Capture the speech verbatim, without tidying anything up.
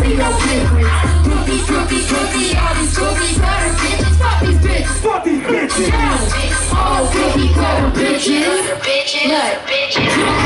see no difference. Rookies, rookies, rookies, all these cookies, better bitches. Fuck these bitches. Fuck these bitches. All cookie cutter bitches. Look,